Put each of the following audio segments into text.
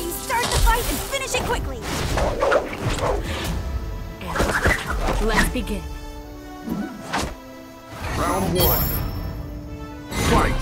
you start the fight and finish it quickly. And let's begin. Round one. Fight!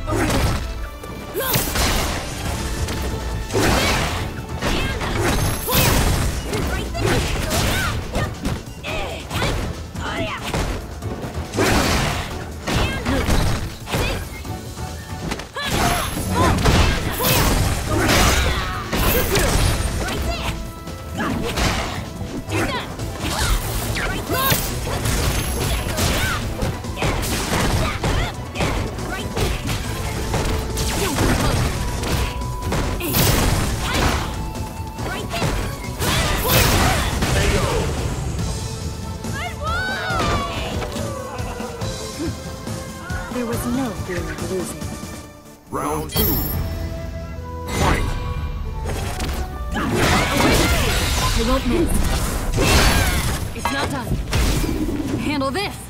There was no fear of losing. Round two. Fight! You won't miss. It's not done. Handle this!